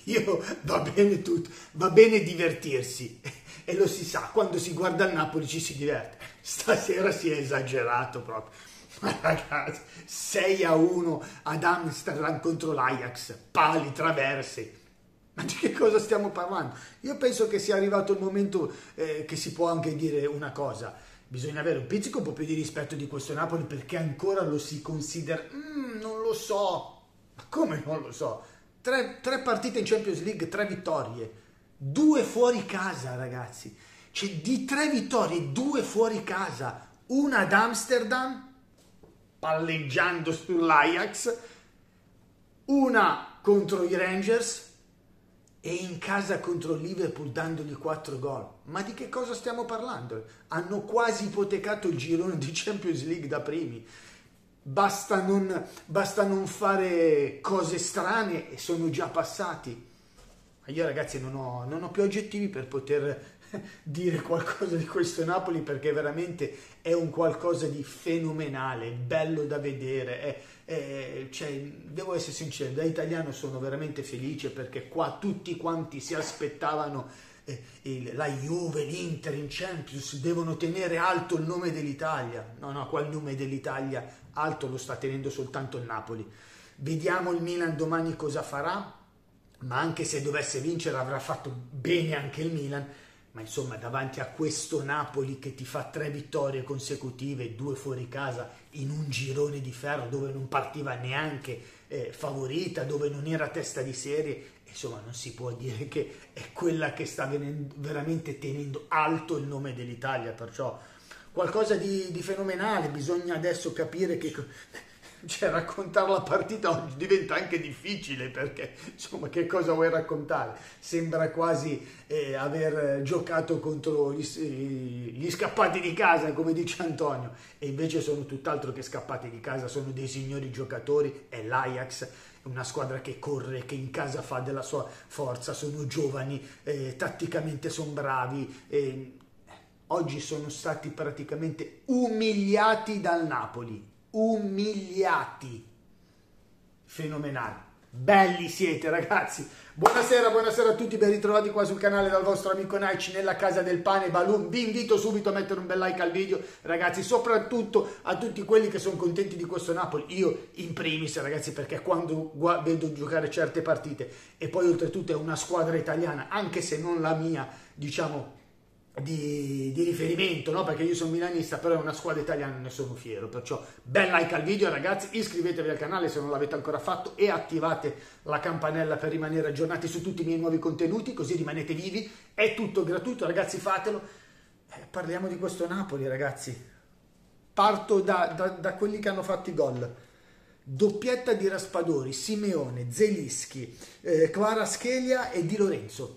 io va bene tutto, va bene divertirsi e lo si sa, quando si guarda il Napoli ci si diverte. Stasera si è esagerato proprio. Ma ragazzi, 6-1 ad Amsterdam contro l'Ajax, pali, traverse. Ma di che cosa stiamo parlando? Io penso che sia arrivato il momento che si può anche dire una cosa. Bisogna avere un pizzico un po' più di rispetto di questo Napoli perché ancora lo si considera... non lo so. Ma come non lo so? Tre partite in Champions League, 3 vittorie. 2 fuori casa, ragazzi. Cioè, di 3 vittorie, 2 fuori casa. Una ad Amsterdam, palleggiando sull'Ajax. Una contro i Rangers. E in casa contro il Liverpool dandogli 4 gol. Ma di che cosa stiamo parlando? Hanno quasi ipotecato il girone di Champions League da primi. Basta non fare cose strane e sono già passati. Ma io ragazzi non ho più aggettivi per poter dire qualcosa di questo Napoli perché veramente è un qualcosa di fenomenale, bello da vedere. Cioè, devo essere sincero, da italiano sono veramente felice perché qua tutti quanti si aspettavano la Juve, l'Inter in Champions, devono tenere alto il nome dell'Italia. No, qua il nome dell'Italia alto lo sta tenendo soltanto il Napoli. Vediamo il Milan domani cosa farà, ma anche se dovesse vincere avrà fatto bene anche il Milan. Ma insomma, davanti a questo Napoli che ti fa 3 vittorie consecutive, 2 fuori casa, in un girone di ferro dove non partiva neanche favorita, dove non era testa di serie, insomma non si può dire che è quella che sta veramente tenendo alto il nome dell'Italia, perciò qualcosa di fenomenale. Bisogna adesso capire che... Cioè, raccontare la partita oggi diventa anche difficile perché, insomma, che cosa vuoi raccontare? Sembra quasi aver giocato contro gli scappati di casa, come dice Antonio, e invece sono tutt'altro che scappati di casa, sono dei signori giocatori, è l'Ajax, una squadra che corre, che in casa fa della sua forza, sono giovani, tatticamente sono bravi, oggi sono stati praticamente umiliati dal Napoli. Umiliati. Fenomenale. Belli siete ragazzi. Buonasera a tutti, ben ritrovati qua sul canale dal vostro amico Naici nella casa del pane Balloon. Vi invito subito a mettere un bel like al video ragazzi, soprattutto a tutti quelli che sono contenti di questo Napoli, io in primis ragazzi, perché quando vedo giocare certe partite e poi oltretutto è una squadra italiana, anche se non la mia, diciamo, di riferimento, no? Perché io sono milanista, però è una squadra italiana, ne sono fiero. Perciò bel like al video ragazzi, iscrivetevi al canale se non l'avete ancora fatto e attivate la campanella per rimanere aggiornati su tutti i miei nuovi contenuti, così rimanete vivi. È tutto gratuito ragazzi, fatelo. Parliamo di questo Napoli ragazzi. Parto da quelli che hanno fatto i gol. Doppietta di Raspadori, Simeone, Zelischi, Kvaratskhelia e Di Lorenzo.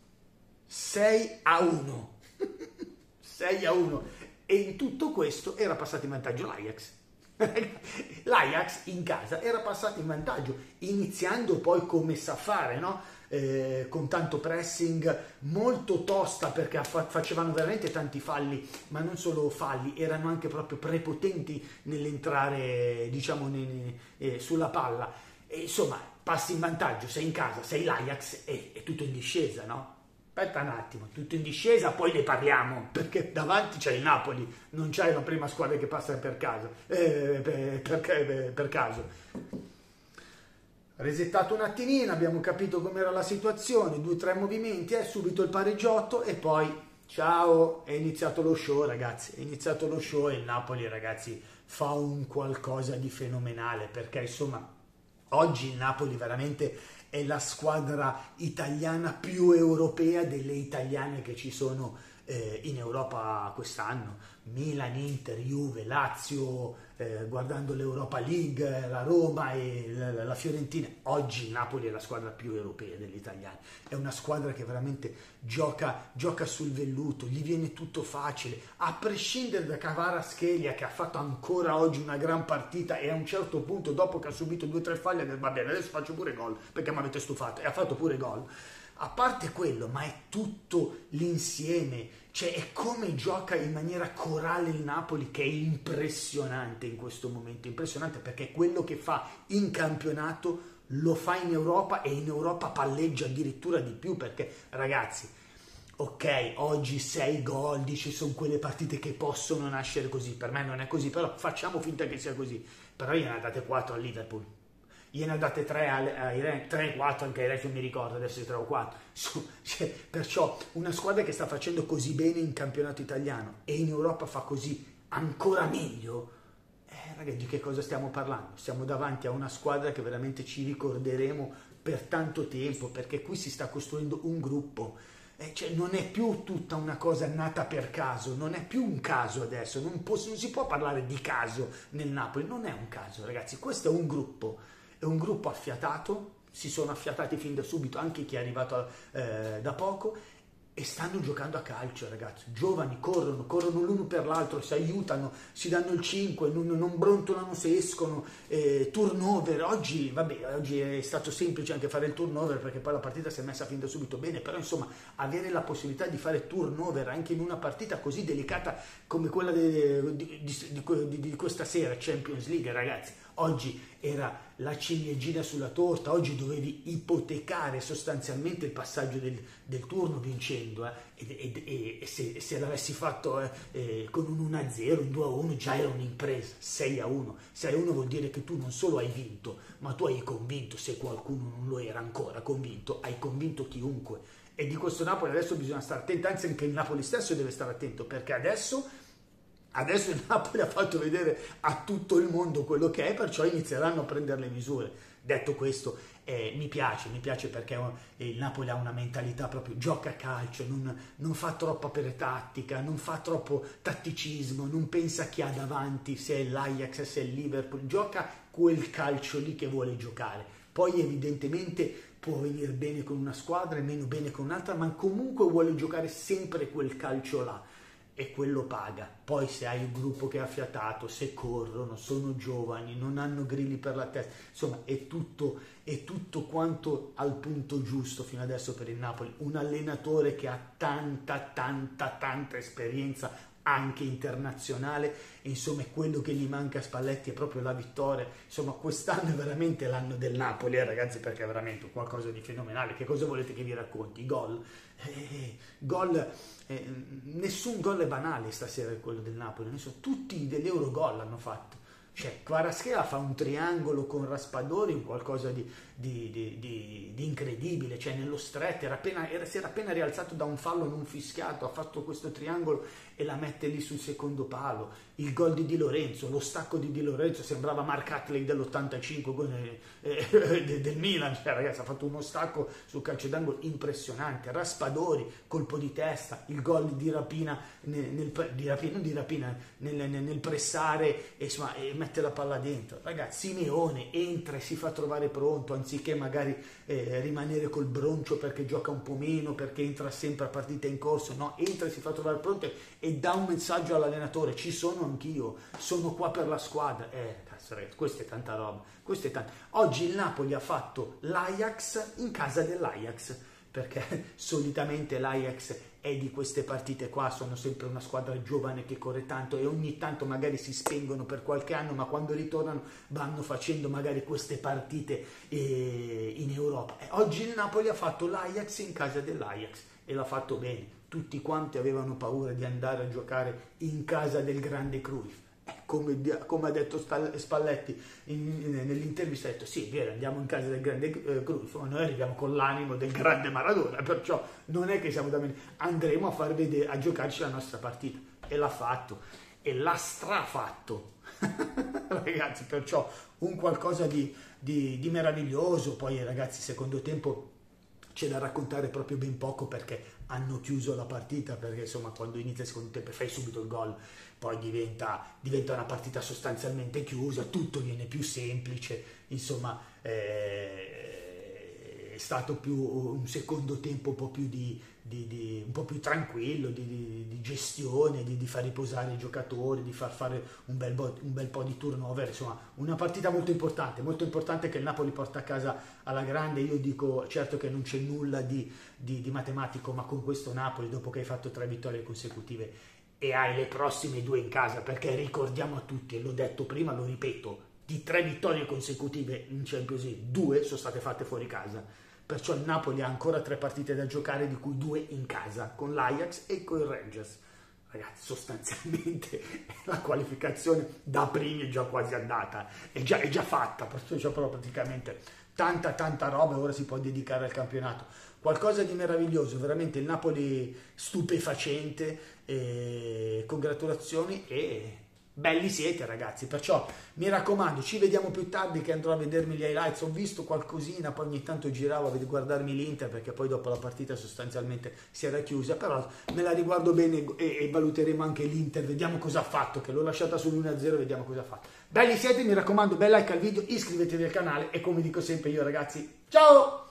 6-1. 6-1 e in tutto questo era passato in vantaggio l'Ajax. L'Ajax in casa era passato in vantaggio, iniziando poi come sa fare, no? Con tanto pressing, molto tosta perché facevano veramente tanti falli, ma non solo falli, erano anche proprio prepotenti nell'entrare, diciamo, sulla palla. E insomma, passi in vantaggio, sei in casa, sei l'Ajax e è tutto in discesa, no? Aspetta un attimo, tutto in discesa, poi ne parliamo, perché davanti c'è il Napoli, non c'è la prima squadra che passa per caso. Per caso. Resettato un attimino, abbiamo capito com'era la situazione, 2-3 movimenti, subito il pareggiotto e poi ciao, è iniziato lo show ragazzi, è iniziato lo show e il Napoli ragazzi fa un qualcosa di fenomenale, perché insomma oggi il Napoli veramente è la squadra italiana più europea delle italiane che ci sono in Europa quest'anno. Milan, Inter, Juve, Lazio, guardando l'Europa League, la Roma e la Fiorentina. Oggi il Napoli è la squadra più europea degli italiani. È una squadra che veramente gioca sul velluto, gli viene tutto facile, a prescindere da Kvaratskhelia che ha fatto ancora oggi una gran partita e a un certo punto, dopo che ha subito 2-3 falli, ha detto va bene, adesso faccio pure gol perché mi avete stufato, e ha fatto pure gol. A parte quello, ma è tutto l'insieme, cioè è come gioca in maniera corale il Napoli, che è impressionante in questo momento, impressionante perché quello che fa in campionato lo fa in Europa e in Europa palleggia addirittura di più, perché ragazzi, ok, oggi 6 gol, dici sono quelle partite che possono nascere così, per me non è così, però facciamo finta che sia così, però gliene ha date 4 al Liverpool, gliene ha date 3, 4 anche ai Reds, non mi ricordo adesso 3 o 4, cioè, perciò una squadra che sta facendo così bene in campionato italiano e in Europa fa così ancora meglio. Ragazzi, di che cosa stiamo parlando? Siamo davanti a una squadra che veramente ci ricorderemo per tanto tempo, perché qui si sta costruendo un gruppo, cioè non è più tutta una cosa nata per caso, non è più un caso adesso, non si può parlare di caso nel Napoli, non è un caso ragazzi, questo è un gruppo affiatato, si sono affiatati fin da subito anche chi è arrivato da poco, e stanno giocando a calcio ragazzi, giovani, corrono l'uno per l'altro, si aiutano, si danno il 5, non brontolano se escono, turnover, oggi è stato semplice anche fare il turnover perché poi la partita si è messa fin da subito bene, però insomma avere la possibilità di fare turnover anche in una partita così delicata come quella di questa sera, Champions League ragazzi, oggi era la ciliegina sulla torta, oggi dovevi ipotecare sostanzialmente il passaggio del turno vincendo, e se l'avessi fatto con un 1-0, un 2-1 già era un'impresa. 6-1 vuol dire che tu non solo hai vinto, ma tu hai convinto, se qualcuno non lo era ancora convinto, hai convinto chiunque, e di questo Napoli adesso bisogna stare attenti, anzi anche il Napoli stesso deve stare attento, perché adesso il Napoli ha fatto vedere a tutto il mondo quello che è, perciò inizieranno a prendere le misure. Detto questo, mi piace perché il Napoli ha una mentalità proprio, gioca a calcio, non fa troppa tattica, non fa troppo tatticismo, non pensa chi ha davanti, se è l'Ajax, se è il Liverpool, gioca quel calcio lì che vuole giocare. Poi evidentemente può venire bene con una squadra e meno bene con un'altra, ma comunque vuole giocare sempre quel calcio là. E quello paga. Poi se hai un gruppo che è affiatato, se corrono, sono giovani, non hanno grilli per la testa, insomma è tutto quanto al punto giusto fino adesso per il Napoli. Un allenatore che ha tanta esperienza anche internazionale, e insomma quello che gli manca a Spalletti è proprio la vittoria. Insomma quest'anno è veramente l'anno del Napoli, ragazzi, perché è veramente qualcosa di fenomenale. Che cosa volete che vi racconti? Gol, nessun gol è banale stasera quello del Napoli, tutti degli Eurogol hanno fatto. Cioè, Kvaratskhelia fa un triangolo con Raspadori, qualcosa di incredibile, cioè nello stretto, si era appena rialzato da un fallo non fischiato, ha fatto questo triangolo e la mette lì sul secondo palo. Il gol di Di Lorenzo, lo stacco di Di Lorenzo, sembrava Mark Hatley dell'85 del Milan, cioè ragazzi ha fatto uno stacco sul calcio d'angolo impressionante. Raspadori, colpo di testa, il gol di rapina nel pressare e mette la palla dentro. Ragazzi, Simeone entra e si fa trovare pronto, anziché magari rimanere col broncio perché gioca un po' meno, perché entra sempre a partita in corso, no, entra e si fa trovare pronto e dà un messaggio all'allenatore: ci sono anch'io, sono qua per la squadra. Cazzo ragazzi, questa è tanta roba, Oggi il Napoli ha fatto l'Ajax in casa dell'Ajax, perché solitamente l'Ajax è di queste partite qua, sono sempre una squadra giovane che corre tanto e ogni tanto magari si spengono per qualche anno, ma quando ritornano vanno facendo magari queste partite in Europa. Oggi il Napoli ha fatto l'Ajax in casa dell'Ajax e l'ha fatto bene. Tutti quanti avevano paura di andare a giocare in casa del grande Cruyff. Come ha detto Spalletti nell'intervista, ha detto sì, è vero, andiamo in casa del grande Cruyff, ma noi arriviamo con l'animo del grande Maradona, perciò non è che siamo da meno, andremo a far vedere, a giocarci la nostra partita, e l'ha fatto, e l'ha strafatto. Ragazzi, perciò un qualcosa di meraviglioso. Poi ragazzi, secondo tempo c'è da raccontare proprio ben poco, perché hanno chiuso la partita, perché insomma quando inizia il secondo tempo e fai subito il gol poi diventa una partita sostanzialmente chiusa, tutto viene più semplice, insomma è stato più un secondo tempo un po' più un po' più tranquillo, di gestione, di far riposare i giocatori, di far fare un bel po' di turnover, insomma una partita molto importante che il Napoli porta a casa alla grande. Io dico, certo che non c'è nulla di matematico, ma con questo Napoli, dopo che hai fatto 3 vittorie consecutive e hai le prossime 2 in casa, perché ricordiamo a tutti, e l'ho detto prima, lo ripeto, di 3 vittorie consecutive in Champions League, 2 sono state fatte fuori casa. Perciò il Napoli ha ancora 3 partite da giocare, di cui 2 in casa, con l'Ajax e con il Rangers. Ragazzi, sostanzialmente la qualificazione da primi è già quasi andata, è già fatta, perciò c'è proprio praticamente tanta roba, ora si può dedicare al campionato. Qualcosa di meraviglioso, veramente il Napoli stupefacente, congratulazioni e belli siete ragazzi, perciò mi raccomando, ci vediamo più tardi che andrò a vedermi gli highlights. Ho visto qualcosina, poi ogni tanto giravo a guardarmi l'Inter perché poi dopo la partita sostanzialmente si era chiusa, però me la riguardo bene e valuteremo anche l'Inter, vediamo cosa ha fatto, che l'ho lasciata sull'1-0, vediamo cosa ha fatto. Belli siete, mi raccomando, bel like al video, iscrivetevi al canale e come dico sempre io ragazzi, ciao!